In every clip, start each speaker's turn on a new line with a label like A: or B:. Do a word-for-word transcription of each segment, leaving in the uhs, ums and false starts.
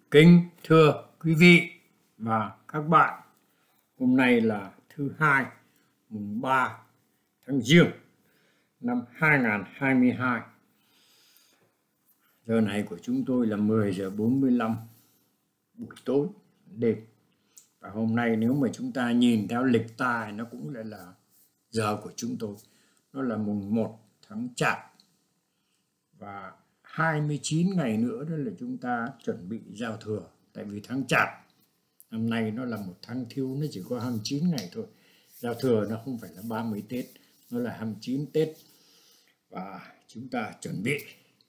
A: Kính thưa quý vị và các bạn, hôm nay là thứ hai, mùng ba tháng Giêng năm hai nghìn không trăm hai mươi hai. Giờ này của chúng tôi là mười giờ bốn mươi lăm buổi tối đêm. Và hôm nay nếu mà chúng ta nhìn theo lịch tài, nó cũng lại là giờ của chúng tôi. Nó là mùng một tháng Chạp. Và hai mươi chín ngày nữa đó là chúng ta chuẩn bị giao thừa. Tại vì tháng Chạp năm nay nó là một tháng thiêu, nó chỉ có hai mươi chín ngày thôi. Giao thừa nó không phải là ba mươi Tết, nó là hai mươi chín Tết. Và chúng ta chuẩn bị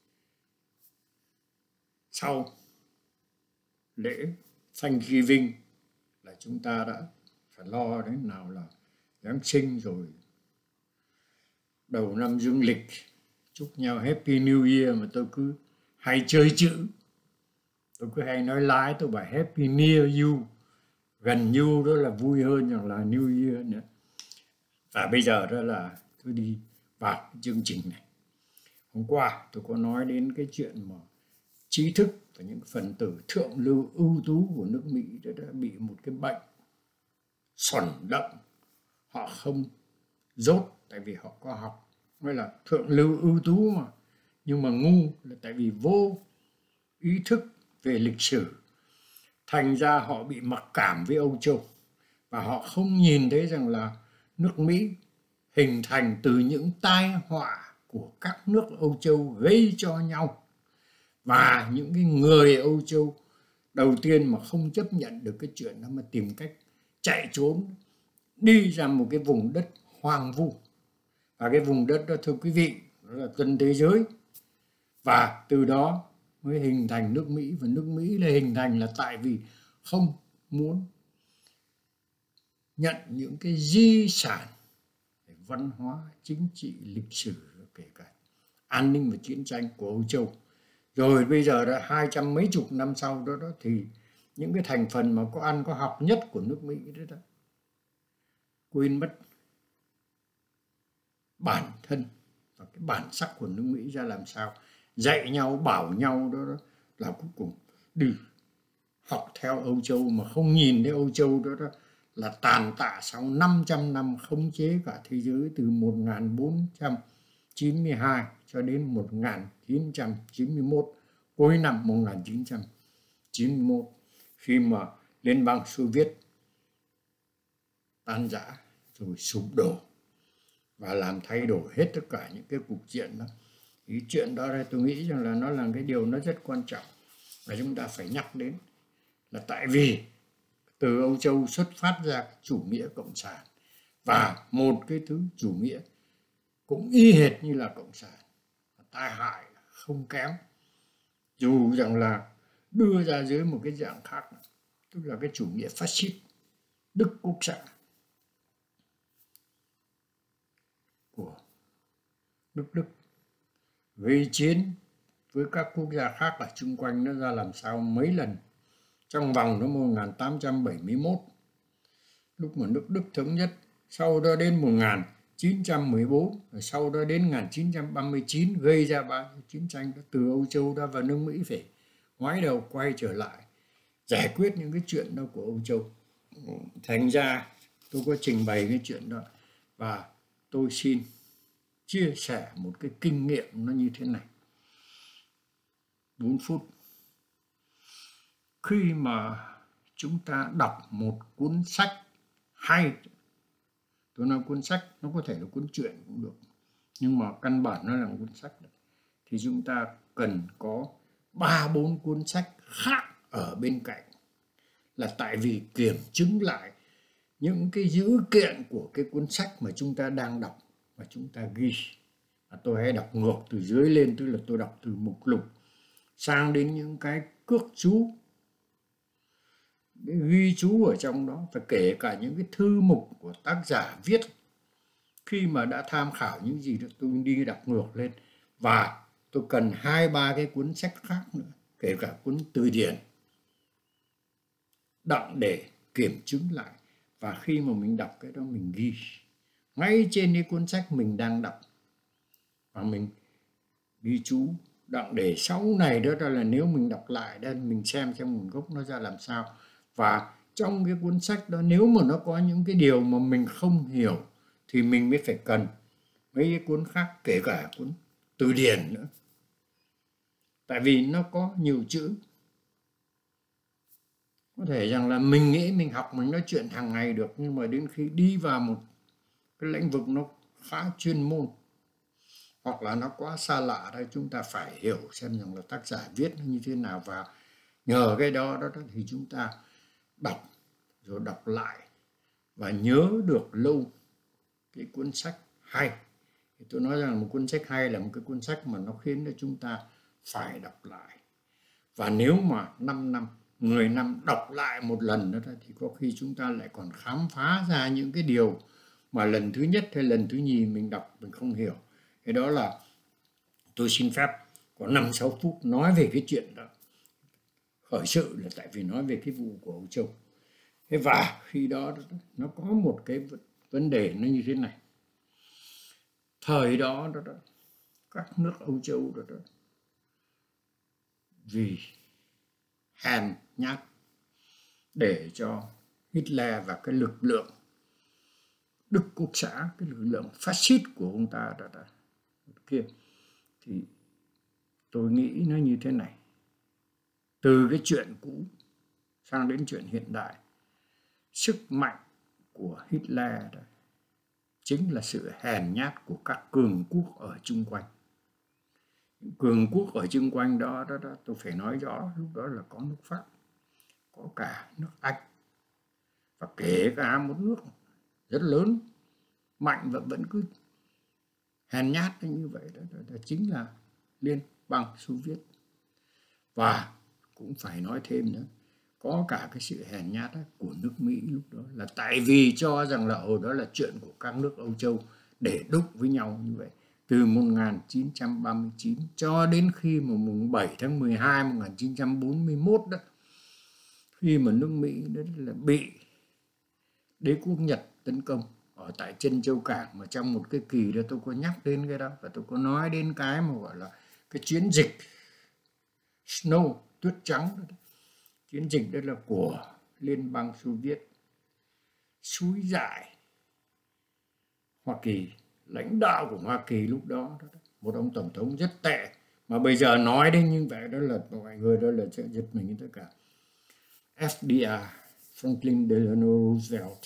A: sau lễ Thanksgiving là chúng ta đã phải lo đến nào là Giáng sinh rồi đầu năm dương lịch, chúc nhau Happy New Year. Mà tôi cứ hay chơi chữ, tôi cứ hay nói lái tôi bảo Happy Near You, gần you đó là vui hơn rằng là New Year nữa. Và bây giờ đó là tôi đi vào cái chương trình này. Hôm qua tôi có nói đến cái chuyện mà trí thức và những phần tử thượng lưu ưu tú của nước Mỹ đã, đã bị một cái bệnh xoẩn động. Họ không dốt tại vì họ có học, mới là thượng lưu ưu tú mà, nhưng mà ngu là tại vì vô ý thức về lịch sử. Thành ra họ bị mặc cảm với Âu Châu và họ không nhìn thấy rằng là nước Mỹ hình thành từ những tai họa của các nước Âu Châu gây cho nhau. Và những cái người Âu Châu đầu tiên mà không chấp nhận được cái chuyện đó mà tìm cách chạy trốn đi ra một cái vùng đất hoang vu. Và cái vùng đất đó thưa quý vị, đó là tân thế giới. Và từ đó mới hình thành nước Mỹ. Và nước Mỹ là hình thành là tại vì không muốn nhận những cái di sản về văn hóa, chính trị, lịch sử, kể cả an ninh và chiến tranh của Âu Châu. Rồi bây giờ đã hai trăm mấy chục năm sau đó, đó thì những cái thành phần mà có ăn có học nhất của nước Mỹ đó, đó quên mất bản thân và cái bản sắc của nước Mỹ ra làm sao, dạy nhau bảo nhau đó, đó là cuối cùng đi học theo Âu Châu mà không nhìn thấy Âu Châu đó, đó là tàn tạ sau năm trăm năm khống chế cả thế giới từ một nghìn bốn trăm chín mươi hai cho đến một nghìn chín trăm chín mươi mốt, cuối năm một nghìn chín trăm chín mươi mốt khi mà Liên bang Xô Viết tan rã rồi sụp đổ và làm thay đổi hết tất cả những cái cục diện đó. Cái chuyện đó tôi nghĩ rằng là nó là cái điều nó rất quan trọng và chúng ta phải nhắc đến, là tại vì từ Âu Châu xuất phát ra chủ nghĩa cộng sản, và một cái thứ chủ nghĩa cũng y hệt như là cộng sản, tai hại không kém, dù rằng là đưa ra dưới một cái dạng khác, tức là cái chủ nghĩa phát xít Đức Quốc xã của nước Đức, gây chiến với các quốc gia khác là chung quanh nó ra làm sao mấy lần trong vòng năm một nghìn tám trăm bảy mươi mốt, lúc mà nước Đức thống nhất. Sau đó đến một nghìn chín trăm mười bốn, rồi sau đó đến một nghìn chín trăm ba mươi chín gây ra ba chiến tranh đó. Từ Âu Châu đó và nước Mỹ phải ngoái đầu quay trở lại giải quyết những cái chuyện đó của Âu Châu. Thành ra tôi có trình bày cái chuyện đó và tôi xin chia sẻ một cái kinh nghiệm nó như thế này. bốn phút. Khi mà chúng ta đọc một cuốn sách hay, tôi nói cuốn sách nó có thể là cuốn truyện cũng được, nhưng mà căn bản nó là một cuốn sách đó, thì chúng ta cần có ba bốn cuốn sách khác ở bên cạnh, là tại vì kiểm chứng lại những cái dữ kiện của cái cuốn sách mà chúng ta đang đọc và chúng ta ghi. Và tôi hay đọc ngược từ dưới lên, tức là tôi đọc từ mục lục sang đến những cái cước chú, cái ghi chú ở trong đó, và kể cả những cái thư mục của tác giả viết. Khi mà đã tham khảo những gì đó, tôi đi đọc ngược lên, và tôi cần hai ba cái cuốn sách khác nữa, kể cả cuốn từ điển, đặng để kiểm chứng lại. Và khi mà mình đọc cái đó mình ghi ngay trên cái cuốn sách mình đang đọc, và mình ghi chú đặng để sau này đó, đó là nếu mình đọc lại đây mình xem xem nguồn gốc nó ra làm sao. Và trong cái cuốn sách đó nếu mà nó có những cái điều mà mình không hiểu thì mình mới phải cần mấy cái cuốn khác, kể cả cuốn từ điển nữa, tại vì nó có nhiều chữ. Có thể rằng là mình nghĩ mình học mình nói chuyện hàng ngày được, nhưng mà đến khi đi vào một cái lĩnh vực nó khá chuyên môn hoặc là nó quá xa lạ đây, chúng ta phải hiểu xem rằng là tác giả viết nó như thế nào, và nhờ cái đó đó, đó thì chúng ta đọc rồi đọc lại và nhớ được lâu cái cuốn sách hay. Thì tôi nói rằng một cuốn sách hay là một cái cuốn sách mà nó khiến cho chúng ta phải đọc lại. Và nếu mà năm năm, mười năm đọc lại một lần đó thì có khi chúng ta lại còn khám phá ra những cái điều mà lần thứ nhất hay lần thứ nhì mình đọc mình không hiểu. Thế đó là tôi xin phép có năm sáu phút nói về cái chuyện đó. Khởi sự là tại vì nói về cái vụ của Âu Châu. Thế và khi đó nó có một cái vấn đề nó như thế này. Thời đó, đó, đó các nước Âu Châu đó, đó vì hèn nhát để cho Hitler và cái lực lượng Đức Quốc xã, cái lực lượng phát xít của ông ta đó, đó, kia, thì tôi nghĩ nó như thế này. Từ cái chuyện cũ sang đến chuyện hiện đại, sức mạnh của Hitler đó chính là sự hèn nhát của các cường quốc ở chung quanh. Những cường quốc ở chung quanh đó, đó, đó tôi phải nói rõ, lúc đó là có nước Pháp, có cả nước Anh, và kể cả một nước rất lớn, mạnh và vẫn cứ hèn nhát như vậy đó, đó, đó chính là Liên bang Xô Viết. Và cũng phải nói thêm nữa, có cả cái sự hèn nhát của nước Mỹ lúc đó, là tại vì cho rằng là hồi đó là chuyện của các nước Âu Châu để đúc với nhau như vậy. Từ một nghìn chín trăm ba mươi chín cho đến khi mà mùng bảy tháng mười hai năm một nghìn chín trăm bốn mươi mốt đó, khi mà nước Mỹ đó là bị đế quốc Nhật tấn công ở tại Trân Châu Cảng, mà trong một cái kỳ đó tôi có nhắc đến cái đó, và tôi có nói đến cái mà gọi là cái chiến dịch Snow, tuyết trắng đó. Chiến dịch đó là của Liên bang Xô Viết xúi dại Hoa Kỳ, lãnh đạo của Hoa Kỳ lúc đó, đó một ông tổng thống rất tệ, mà bây giờ nói đến như vậy đó là mọi người đó là sẽ giật mình tất cả. F D R, Franklin Delano Roosevelt,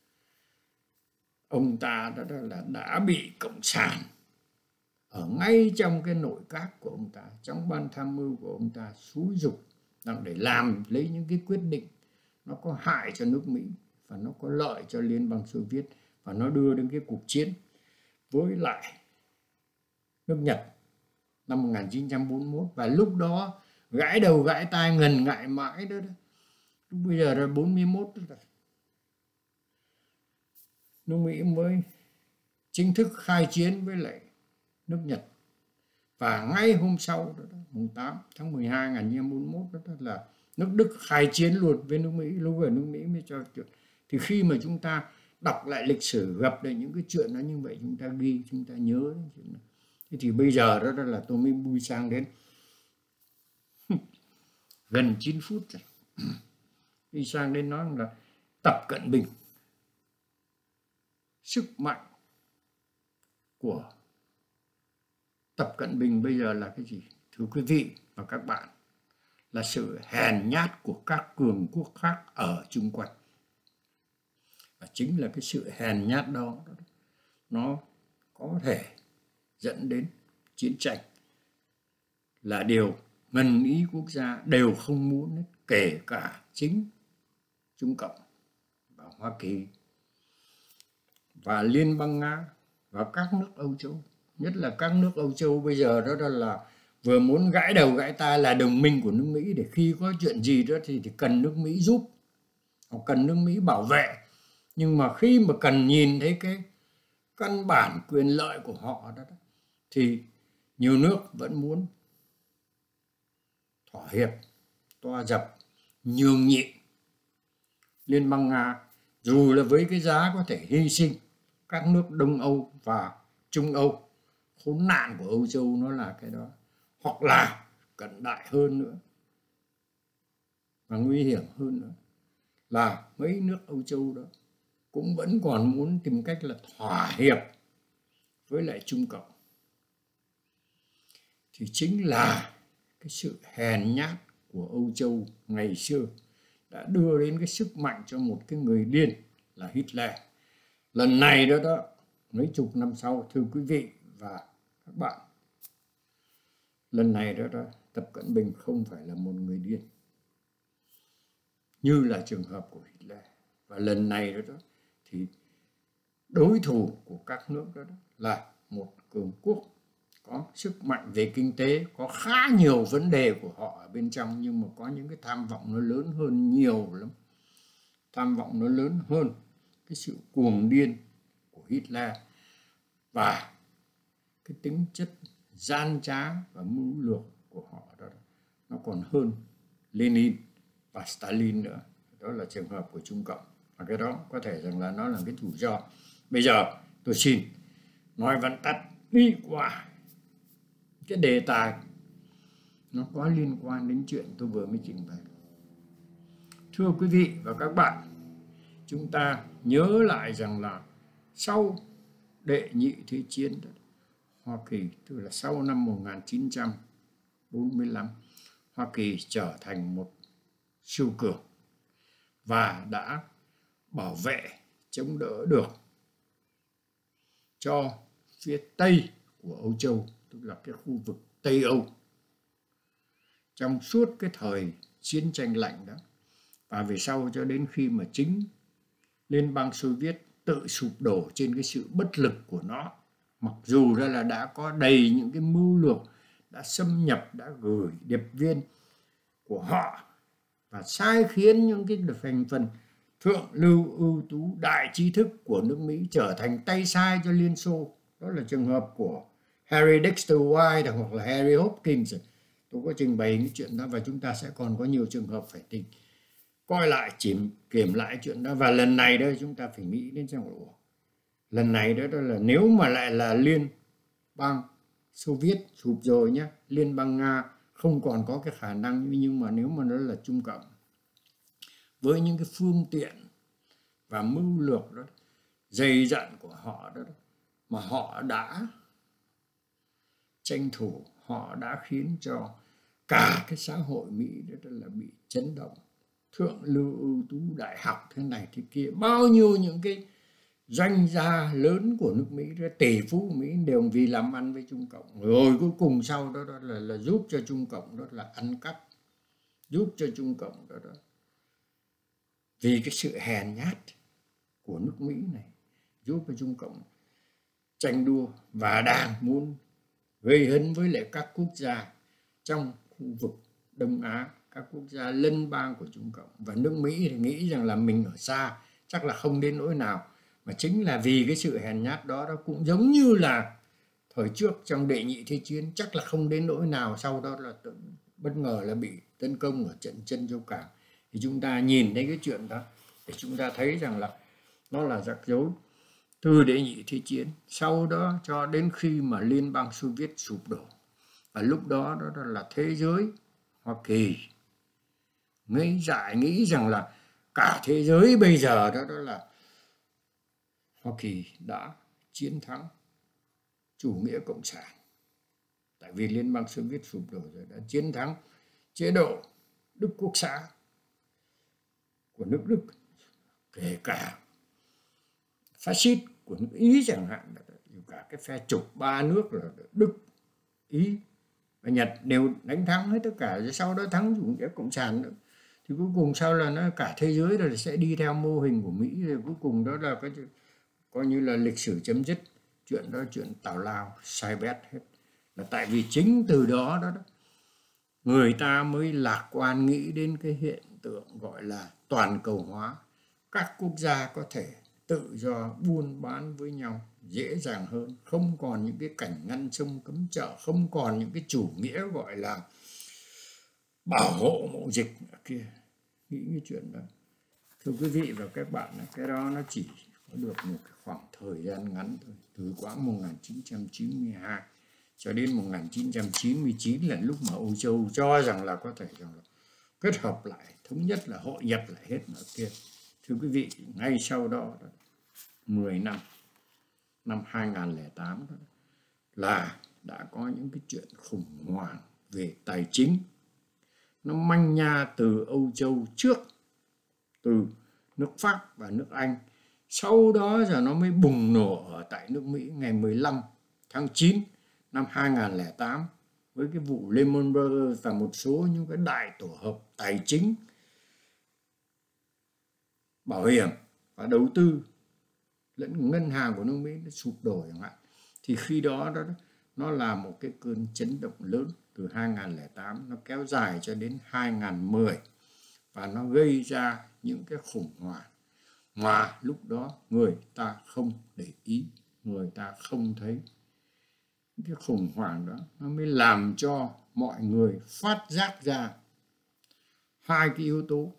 A: ông ta đó, đó là đã bị cộng sản ở ngay trong cái nội các của ông ta, trong ban tham mưu của ông ta xúi giục để làm lấy những cái quyết định nó có hại cho nước Mỹ và nó có lợi cho Liên bang Xô Viết, và nó đưa đến cái cuộc chiến với lại nước Nhật năm một nghìn chín trăm bốn mươi mốt. Và lúc đó gãi đầu gãi tai ngần ngại mãi đó, đó. Lúc bây giờ là bốn mươi mốt rồi. Nước Mỹ mới chính thức khai chiến với lại nước Nhật. Và ngay hôm sau đó, đó, mùng tám tháng mười hai năm một nghìn chín trăm bốn mươi mốt đó, đó là nước Đức khai chiến luôn với nước Mỹ. Lúc ở nước Mỹ mới cho chuyện. Thì khi mà chúng ta đọc lại lịch sử, gặp được những cái chuyện đó như vậy, chúng ta ghi, chúng ta nhớ đến chuyện đó. Thế thì bây giờ đó, đó là tôi mới bui sang đến gần chín phút rồi. Đi sang đến nói là Tập Cận Bình, sức mạnh của Tập Cận Bình bây giờ là cái gì? Thưa quý vị và các bạn, là sự hèn nhát của các cường quốc khác ở chung quanh. Và chính là cái sự hèn nhát đó, nó có thể dẫn đến chiến tranh, là điều ngần ý quốc gia đều không muốn, kể cả chính Trung Cộng và Hoa Kỳ và Liên bang Nga và các nước Âu Châu. Nhất là các nước Âu Châu bây giờ đó, đó là vừa muốn gãi đầu gãi tai, là đồng minh của nước Mỹ, để khi có chuyện gì đó thì, thì cần nước Mỹ giúp hoặc cần nước Mỹ bảo vệ. Nhưng mà khi mà cần nhìn thấy cái căn bản quyền lợi của họ đó, đó thì nhiều nước vẫn muốn thỏa hiệp, toa dập, nhường nhịn. Liên bang Nga dù là với cái giá có thể hy sinh các nước Đông Âu và Trung Âu, khốn nạn của Âu Châu nó là cái đó. hoặc là cận đại hơn nữa và nguy hiểm hơn nữa là mấy nước Âu Châu đó cũng vẫn còn muốn tìm cách là thỏa hiệp với lại Trung Cộng. Thì chính là cái sự hèn nhát của Âu Châu ngày xưa đã đưa đến cái sức mạnh cho một cái người điên là Hitler. Lần này đó đó, mấy chục năm sau, thưa quý vị và các bạn, lần này đó đó, Tập Cận Bình không phải là một người điên như là trường hợp của Hitler. Và lần này đó, đó thì đối thủ của các nước đó, đó là một cường quốc có sức mạnh về kinh tế, có khá nhiều vấn đề của họ ở bên trong, nhưng mà có những cái tham vọng nó lớn hơn nhiều lắm. Tham vọng nó lớn hơn cái sự cuồng điên của Hitler và cái tính chất gian trá và mưu lược của họ đó, nó còn hơn Lenin và Stalin nữa. Đó là trường hợp của Trung Cộng, và cái đó có thể rằng là nó là cái rủi ro. Bây giờ tôi xin nói vắn tắt đi qua cái đề tài nó có liên quan đến chuyện tôi vừa mới trình bày. Thưa quý vị và các bạn, chúng ta nhớ lại rằng là sau đệ nhị thế chiến, Hoa Kỳ, tức là sau năm một nghìn chín trăm bốn mươi lăm, Hoa Kỳ trở thành một siêu cường và đã bảo vệ, chống đỡ được cho phía Tây của Âu Châu, tức là cái khu vực Tây Âu, trong suốt cái thời chiến tranh lạnh đó. Và về sau cho đến khi mà chính Liên bang Xô Viết tự sụp đổ trên cái sự bất lực của nó, mặc dù ra là đã có đầy những cái mưu lược, đã xâm nhập, đã gửi điệp viên của họ và sai khiến những cái thành phần thượng lưu ưu tú đại trí thức của nước Mỹ trở thành tay sai cho Liên Xô. Đó là trường hợp của Harry Dexter White hoặc là Harry Hopkins. Tôi có trình bày cái chuyện đó và chúng ta sẽ còn có nhiều trường hợp phải tìm coi lại, kiểm kiểm lại chuyện đó. Và lần này đó chúng ta phải nghĩ đến rằng ủa, lần này đó, đó là nếu mà lại là Liên bang Xô Viết sụp rồi nhé, Liên bang Nga không còn có cái khả năng, nhưng mà nếu mà nó là Trung Cộng với những cái phương tiện và mưu lược đó dày dặn của họ đó, mà họ đã tranh thủ, họ đã khiến cho cả cái xã hội Mỹ đó, đó là bị chấn động. Thượng lưu ưu tú đại học thế này thế kia, bao nhiêu những cái doanh gia lớn của nước Mỹ, tỷ phú Mỹ đều vì làm ăn với Trung Cộng, rồi cuối cùng sau đó, đó là, là giúp cho Trung Cộng đó là ăn cắp, giúp cho Trung Cộng đó, đó vì cái sự hèn nhát của nước Mỹ này, giúp cho Trung Cộng tranh đua và đang muốn gây hấn với lại các quốc gia trong khu vực Đông Á, các quốc gia lân bang của Trung Cộng. Và nước Mỹ thì nghĩ rằng là mình ở xa chắc là không đến nỗi nào, mà chính là vì cái sự hèn nhát đó, đó cũng giống như là thời trước trong đệ nhị thế chiến, chắc là không đến nỗi nào, sau đó là bất ngờ là bị tấn công ở trận Trân Châu Cảng. Thì chúng ta nhìn thấy cái chuyện đó để chúng ta thấy rằng là nó là rắc rối từ đệ nhị thế chiến, sau đó cho đến khi mà Liên bang Xô Viết sụp đổ. Và lúc đó đó là thế giới Hoa Kỳ ngây dại nghĩ rằng là cả thế giới bây giờ đó, đó là Hoa Kỳ đã chiến thắng chủ nghĩa cộng sản, tại vì Liên bang Xô Viết sụp đổ rồi, đã chiến thắng chế độ Đức Quốc xã của nước Đức, kể cả phát xít của nước Ý chẳng hạn, cả cái phe trục ba nước là Đức, Ý và Nhật đều đánh thắng hết tất cả, rồi sau đó thắng chủ nghĩa cộng sản nữa. Thì cuối cùng sau là nó cả thế giới rồi sẽ đi theo mô hình của Mỹ, rồi cuối cùng đó là cái coi như là lịch sử chấm dứt. Chuyện đó chuyện tào lao sai bét hết, là tại vì chính từ đó đó, đó người ta mới lạc quan nghĩ đến cái hiện tượng gọi là toàn cầu hóa. Các quốc gia có thể tự do buôn bán với nhau dễ dàng hơn, không còn những cái cảnh ngăn sông cấm chợ, không còn những cái chủ nghĩa gọi là bảo hộ mậu dịch kia. Nghĩ cái chuyện đó, thưa quý vị và các bạn, cái đó nó chỉ có được một khoảng thời gian ngắn thôi, từ khoảng một nghìn chín trăm chín mươi hai cho đến một nghìn chín trăm chín mươi chín là lúc mà Âu Châu cho rằng là có thể rằng là kết hợp lại, thống nhất, là hội nhập lại hết mọi kia. Thưa quý vị, ngay sau đó, đó mười năm, năm hai nghìn không trăm lẻ tám đó, là đã có những cái chuyện khủng hoảng về tài chính. Nó manh nha từ Âu Châu trước, từ nước Pháp và nước Anh. Sau đó giờ nó mới bùng nổ ở tại nước Mỹ ngày mười lăm tháng chín năm hai nghìn không trăm lẻ tám với cái vụ Lehman Brothers và một số những cái đại tổ hợp tài chính, bảo hiểm và đầu tư lẫn ngân hàng của nước Mỹ nó sụp đổ chẳng hạn. Thì khi đó, đó nó là một cái cơn chấn động lớn từ hai nghìn không trăm lẻ tám, nó kéo dài cho đến hai nghìn không trăm mười và nó gây ra những cái khủng hoảng mà lúc đó người ta không để ý, người ta không thấy. Cái khủng hoảng đó nó mới làm cho mọi người phát giác ra hai cái yếu tố.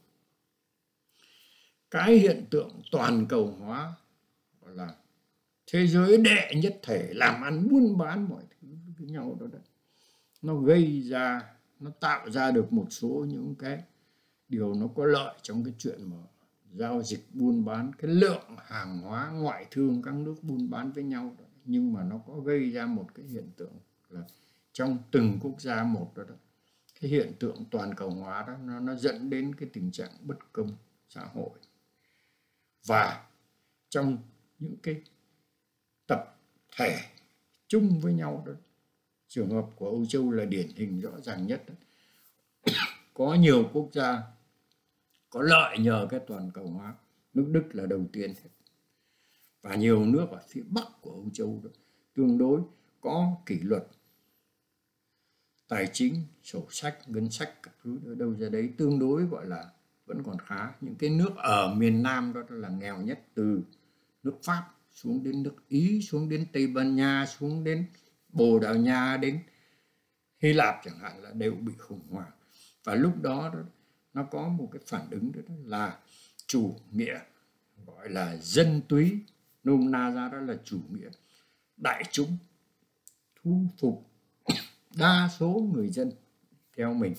A: Cái hiện tượng toàn cầu hóa, gọi là thế giới đệ nhất thể, làm ăn buôn bán mọi thứ với nhau đó, đó. Nó gây ra, nó tạo ra được một số những cái điều nó có lợi trong cái chuyện mà giao dịch buôn bán, cái lượng hàng hóa ngoại thương các nước buôn bán với nhau đó. Nhưng mà nó có gây ra một cái hiện tượng là trong từng quốc gia một đó, đó cái hiện tượng toàn cầu hóa đó nó, nó dẫn đến cái tình trạng bất công xã hội. Và trong những cái tập thể chung với nhau đó, trường hợp của Âu Châu là điển hình rõ ràng nhất đó. Có nhiều quốc gia có lợi nhờ cái toàn cầu hóa. Nước Đức là đầu tiên, và nhiều nước ở phía Bắc của Âu Châu đó, tương đối có kỷ luật tài chính, sổ sách, ngân sách các thứ ở đâu ra đấy, tương đối gọi là vẫn còn khá. Những cái nước ở miền Nam đó là nghèo nhất, từ nước Pháp xuống đến nước Ý, xuống đến Tây Ban Nha, xuống đến Bồ Đào Nha, đến Hy Lạp chẳng hạn, là đều bị khủng hoảng. Và lúc đó, đó nó có một cái phản ứng đó, đó là chủ nghĩa gọi là dân túy, nôm na ra đó là chủ nghĩa đại chúng, thu phục đa số người dân theo mình.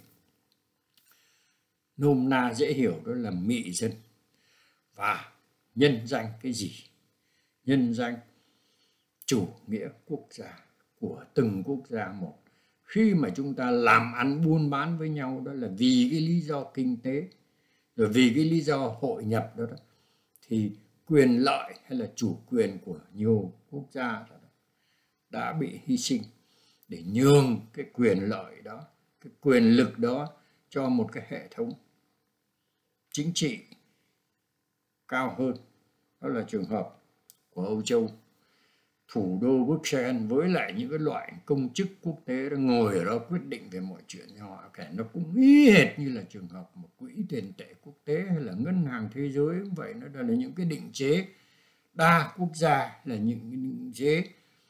A: Nôm na dễ hiểu đó là mị dân. Và nhân danh cái gì? Nhân danh chủ nghĩa quốc gia của từng quốc gia một. Khi mà chúng ta làm ăn buôn bán với nhau đó là vì cái lý do kinh tế, rồi vì cái lý do hội nhập đó, đó thì quyền lợi hay là chủ quyền của nhiều quốc gia đó, đó đã bị hy sinh để nhường cái quyền lợi đó, cái quyền lực đó cho một cái hệ thống chính trị cao hơn. Đó là trường hợp của Âu Châu. Thủ đô Bruxelles với lại những cái loại công chức quốc tế đó ngồi ở đó quyết định về mọi chuyện cho họ cả. Nó cũng y hệt như là trường hợp một quỹ tiền tệ quốc tế hay là ngân hàng thế giới cũng vậy. Nó là những cái định chế đa quốc gia, là những cái định chế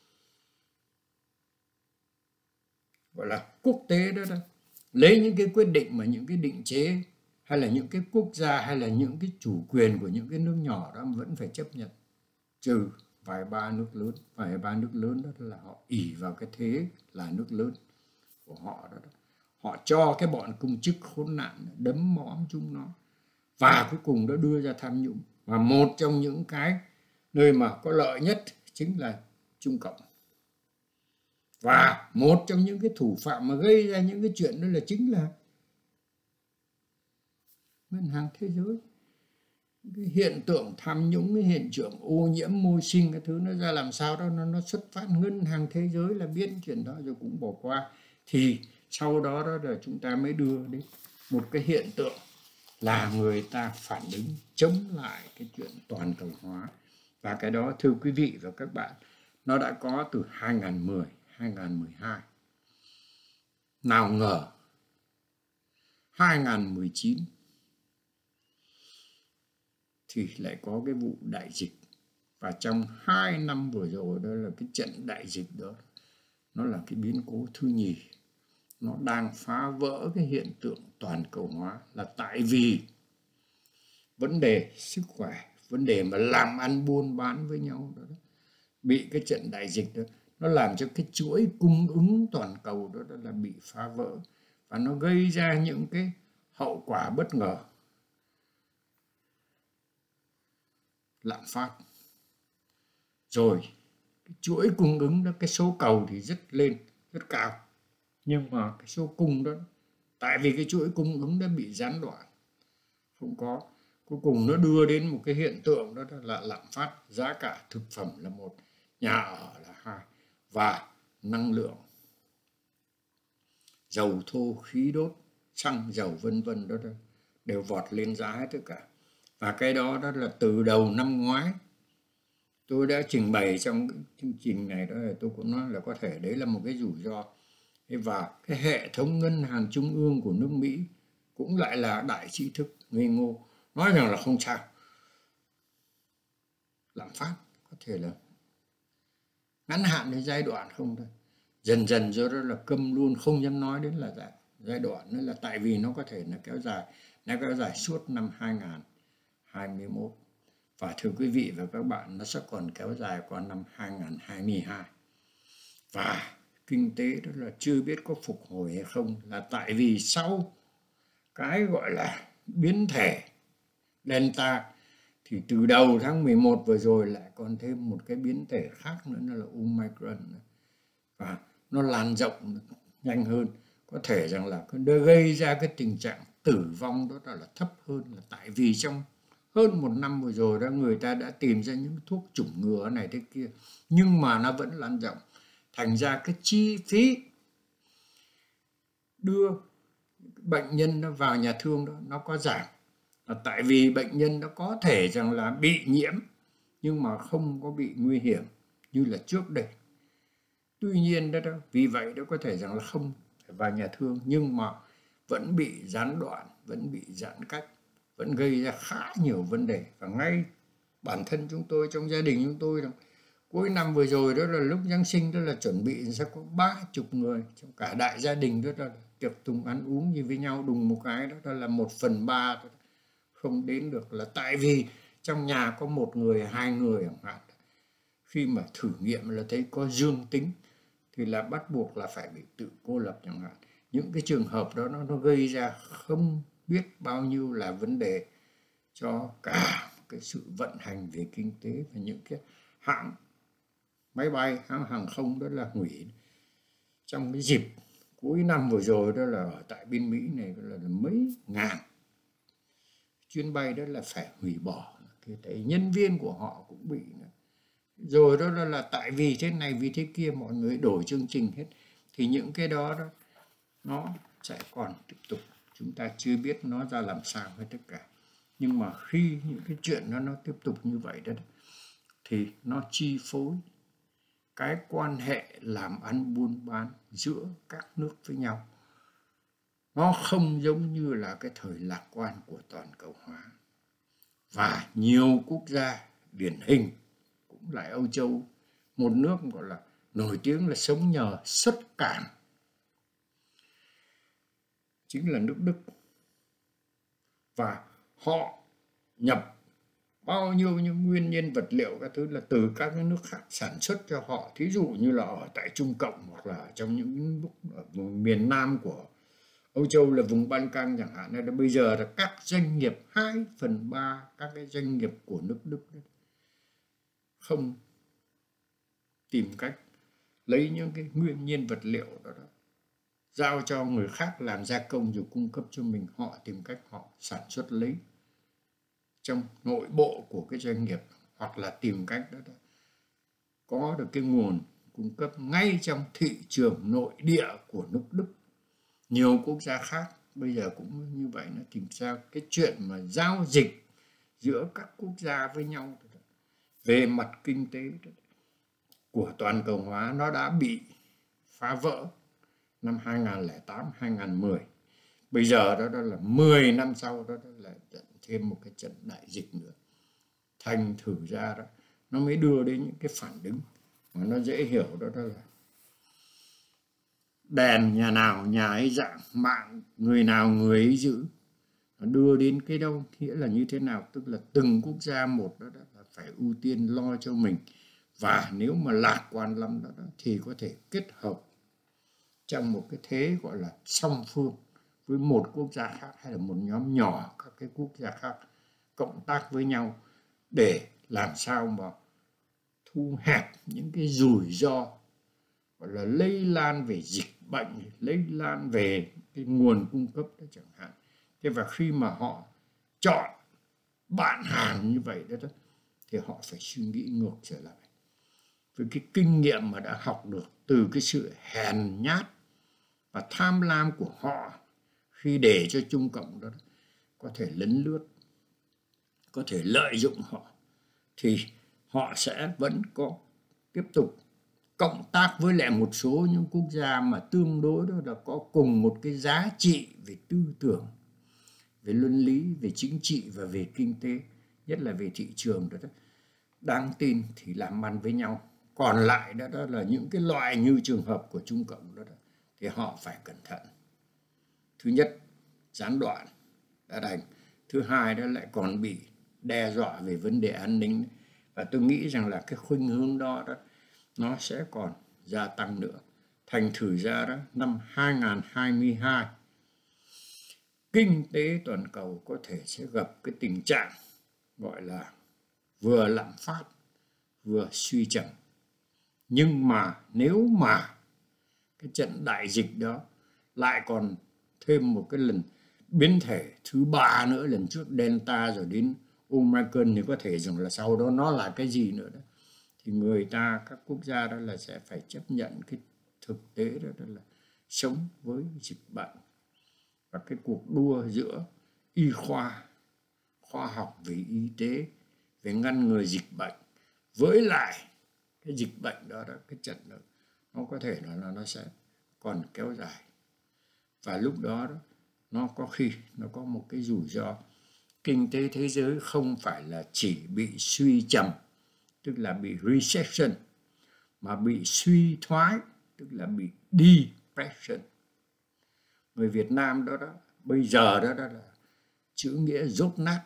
A: gọi là quốc tế đó, đó. Lấy những cái quyết định mà những cái định chế hay là những cái quốc gia hay là những cái chủ quyền của những cái nước nhỏ đó vẫn phải chấp nhận, trừ vài ba nước lớn. Vài ba nước lớn đó là họ ỷ vào cái thế là nước lớn của họ đó, đó. Họ cho cái bọn công chức khốn nạn đấm mõm chúng nó, và cuối cùng đã đưa ra tham nhũng. Và một trong những cái nơi mà có lợi nhất chính là Trung Cộng. Và một trong những cái thủ phạm mà gây ra những cái chuyện đó là chính là Ngân hàng Thế giới. Cái hiện tượng tham nhũng, cái hiện tượng ô nhiễm môi sinh, cái thứ nó ra làm sao đó, nó, nó xuất phát Ngân hàng Thế giới là biết chuyện đó rồi cũng bỏ qua. Thì sau đó đó là chúng ta mới đưa đến một cái hiện tượng là người ta phản ứng chống lại cái chuyện toàn cầu hóa. Và cái đó thưa quý vị và các bạn, nó đã có từ hai nghìn không trăm mười, hai nghìn không trăm mười hai. Nào ngờ hai nghìn không trăm mười chín thì lại có cái vụ đại dịch. Và trong hai năm vừa rồi đó là cái trận đại dịch đó, nó là cái biến cố thứ nhì. Nó đang phá vỡ cái hiện tượng toàn cầu hóa, là tại vì vấn đề sức khỏe, vấn đề mà làm ăn buôn bán với nhau đó, đó bị cái trận đại dịch đó nó làm cho cái chuỗi cung ứng toàn cầu đó, đó là bị phá vỡ, và nó gây ra những cái hậu quả bất ngờ. Lạm phát, rồi cái chuỗi cung ứng đó, cái số cầu thì rất lên, rất cao, nhưng mà cái số cung đó, tại vì cái chuỗi cung ứng đã bị gián đoạn, không có, cuối cùng nó đưa đến một cái hiện tượng đó là lạm phát. Giá cả thực phẩm là một, nhà ở là hai, và năng lượng, dầu thô, khí đốt, xăng dầu vân vân đó, đó đều vọt lên giá hết tất cả. Và cái đó đó là từ đầu năm ngoái tôi đã trình bày trong cái chương trình này đó, là tôi cũng nói là có thể đấy là một cái rủi ro. Và cái hệ thống ngân hàng trung ương của nước Mỹ cũng lại là đại trí thức ngây ngô, nói rằng là không sao, lạm phát có thể là ngắn hạn đến giai đoạn không thôi, dần dần do đó là câm luôn, không dám nói đến là giai, giai đoạn, nữa là tại vì nó có thể là kéo dài, nó kéo dài suốt năm hai nghìn không trăm hai mươi mốt, và thưa quý vị và các bạn, nó sẽ còn kéo dài qua năm hai nghìn không trăm hai mươi hai. Và kinh tế đó là chưa biết có phục hồi hay không, là tại vì sau cái gọi là biến thể Delta thì từ đầu tháng mười một vừa rồi lại còn thêm một cái biến thể khác nữa, nó là Omicron, và nó lan rộng nhanh hơn, có thể rằng là nó gây ra cái tình trạng tử vong đó là thấp hơn, là tại vì trong hơn một năm vừa rồi đó người ta đã tìm ra những thuốc chủng ngừa này thế kia, nhưng mà nó vẫn lan rộng, thành ra cái chi phí đưa bệnh nhân nó vào nhà thương đó nó có giảm, là tại vì bệnh nhân nó có thể rằng là bị nhiễm nhưng mà không có bị nguy hiểm như là trước đây. Tuy nhiên đó, đó vì vậy đó có thể rằng là không phải vào nhà thương, nhưng mà vẫn bị gián đoạn, vẫn bị giãn cách, vẫn gây ra khá nhiều vấn đề. Và ngay bản thân chúng tôi, trong gia đình chúng tôi, cuối năm vừa rồi đó là lúc Giáng sinh đó là chuẩn bị sẽ có ba chục người trong cả đại gia đình đó là tiệc tùng ăn uống gì với nhau, đùng một cái đó, đó là một phần ba không đến được, là tại vì trong nhà có một người, hai người chẳng hạn, khi mà thử nghiệm là thấy có dương tính thì là bắt buộc là phải bị tự cô lập chẳng hạn. Những cái trường hợp đó nó, nó gây ra không biết bao nhiêu là vấn đề cho cả cái sự vận hành về kinh tế, và những cái hãng máy bay, hãng hàng không đó là hủy. Trong cái dịp cuối năm vừa rồi đó là ở tại bên Mỹ này là mấy ngàn chuyến bay đó là phải hủy bỏ, cái nhân viên của họ cũng bị nữa. Rồi đó là, là tại vì thế này vì thế kia mọi người đổi chương trình hết, thì những cái đó đó nó sẽ còn tiếp tục, chúng ta chưa biết nó ra làm sao hết tất cả. Nhưng mà khi những cái chuyện đó nó tiếp tục như vậy đó thì nó chi phối cái quan hệ làm ăn buôn bán giữa các nước với nhau. Nó không giống như là cái thời lạc quan của toàn cầu hóa. Và nhiều quốc gia điển hình cũng lại Âu Châu, một nước gọi là nổi tiếng là sống nhờ xuất cảng, chính là nước Đức. Và họ nhập bao nhiêu những nguyên nhân vật liệu các thứ là từ các nước khác sản xuất cho họ. Thí dụ như là ở tại Trung Cộng, hoặc là trong những lúc ở vùng miền Nam của Âu Châu là vùng Ban Căng chẳng hạn, là bây giờ là các doanh nghiệp, hai phần ba các cái doanh nghiệp của nước Đức không tìm cách lấy những cái nguyên nhiên vật liệu đó, đó giao cho người khác làm gia công rồi cung cấp cho mình, họ tìm cách họ sản xuất lấy trong nội bộ của cái doanh nghiệp, hoặc là tìm cách đó, đó có được cái nguồn cung cấp ngay trong thị trường nội địa của nước Đức. Nhiều quốc gia khác bây giờ cũng như vậy, nó tìm ra cái chuyện mà giao dịch giữa các quốc gia với nhau về mặt kinh tế của toàn cầu hóa nó đã bị phá vỡ năm hai nghìn không trăm lẻ tám hai nghìn không trăm mười. Bây giờ đó, đó là mười năm sau đó, đó là thêm một cái trận đại dịch nữa. Thành thử ra đó nó mới đưa đến những cái phản ứng mà nó dễ hiểu đó, đó là đèn nhà nào nhà ấy dạng, mạng người nào người ấy giữ. Nó đưa đến cái đâu nghĩa là như thế nào, tức là từng quốc gia một đó, đó là phải ưu tiên lo cho mình, Và nếu mà lạc quan lắm đó, đó thì có thể kết hợp trong một cái thế gọi là song phương với một quốc gia khác hay là một nhóm nhỏ các cái quốc gia khác cộng tác với nhau để làm sao mà thu hẹp những cái rủi ro gọi là lây lan về dịch bệnh, lây lan về cái nguồn cung cấp đó chẳng hạn. Thế và khi mà họ chọn bạn hàng như vậy đó, đó thì họ phải suy nghĩ ngược trở lại với cái kinh nghiệm mà đã học được từ cái sự hèn nhát và tham lam của họ khi để cho Trung Cộng đó có thể lấn lướt, có thể lợi dụng họ, thì họ sẽ vẫn có tiếp tục cộng tác với lại một số những quốc gia mà tương đối đó là có cùng một cái giá trị về tư tưởng, về luân lý, về chính trị và về kinh tế, nhất là về thị trường đó, đó. Đáng tin thì làm ăn với nhau. Còn lại đó, đó là những cái loại như trường hợp của Trung Cộng đó, đó thì họ phải cẩn thận. Thứ nhất, gián đoạn đã đành. Thứ hai đó lại còn bị đe dọa về vấn đề an ninh. Và tôi nghĩ rằng là cái khuynh hướng đó, đó nó sẽ còn gia tăng nữa. Thành thử ra đó, năm hai không hai hai, kinh tế toàn cầu có thể sẽ gặp cái tình trạng gọi là vừa lạm phát, vừa suy trầm. Nhưng mà nếu mà cái trận đại dịch đó lại còn thêm một cái lần biến thể thứ ba nữa, lần trước Delta rồi đến Omicron, thì có thể rằng là sau đó nó là cái gì nữa đó, thì người ta, các quốc gia đó là sẽ phải chấp nhận cái thực tế đó, đó là sống với dịch bệnh. Và cái cuộc đua giữa y khoa, khoa học về y tế, về ngăn ngừa dịch bệnh với lại cái dịch bệnh đó, đó cái trận đó, nó có thể là nó sẽ còn kéo dài. Và lúc đó, đó nó có khi nó có một cái rủi ro kinh tế thế giới không phải là chỉ bị suy trầm, tức là bị recession, mà bị suy thoái, tức là bị depression. Người Việt Nam đó đó bây giờ đó, đó là chữ nghĩa dốt nát,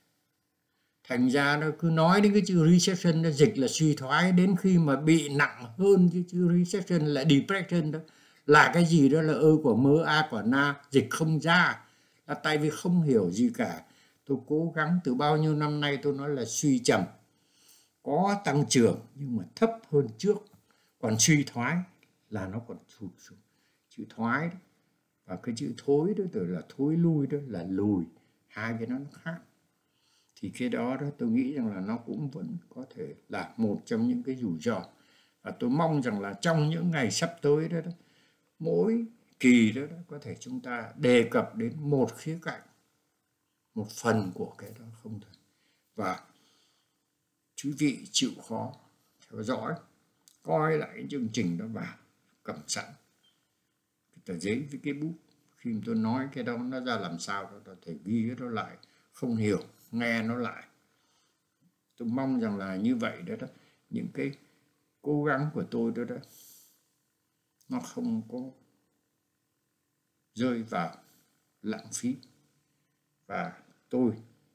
A: thành ra nó cứ nói đến cái chữ recession, nó dịch là suy thoái, đến khi mà bị nặng hơn cái chữ recession là depression đó, là cái gì đó là ơ của mơ, a của na, dịch không ra, là tại vì không hiểu gì cả. Tôi cố gắng từ bao nhiêu năm nay tôi nói là suy trầm, có tăng trưởng nhưng mà thấp hơn trước, còn suy thoái là nó còn sụt xuống. Chữ thoái đó, và cái chữ thối đó từ là thối lui, đó là lùi, hai cái nó khác. Thì cái đó đó tôi nghĩ rằng là nó cũng vẫn có thể là một trong những cái rủi ro. Và tôi mong rằng là trong những ngày sắp tới đó, đó mỗi kỳ đó, đó có thể chúng ta đề cập đến một khía cạnh, một phần của cái đó không thôi. Và quý vị chịu khó theo dõi, coi lại cái chương trình đó và cầm sẵn cái tờ giấy với cái bút. Khi tôi nói cái đó nó ra làm sao đó, có thể ghi cái đó lại, không hiểu nghe nó lại. Tôi mong rằng là như vậy đó, đó những cái cố gắng của tôi đó, đó nó không có rơi vào lãng phí. Và tôi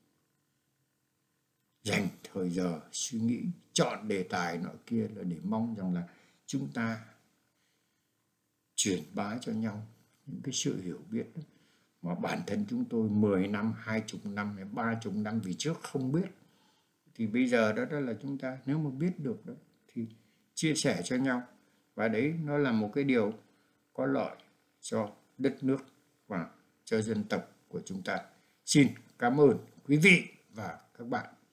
A: dành thời giờ suy nghĩ, chọn đề tài nọ kia là để mong rằng là chúng ta truyền bá cho nhau những cái sự hiểu biết đó, mà bản thân chúng tôi mười năm, hai mươi năm, ba mươi năm vì trước không biết. Thì bây giờ đó, đó là chúng ta nếu mà biết được đó thì chia sẻ cho nhau. Và đấy nó là một cái điều có lợi cho đất nước và cho dân tộc của chúng ta. Xin cảm ơn quý vị và các bạn.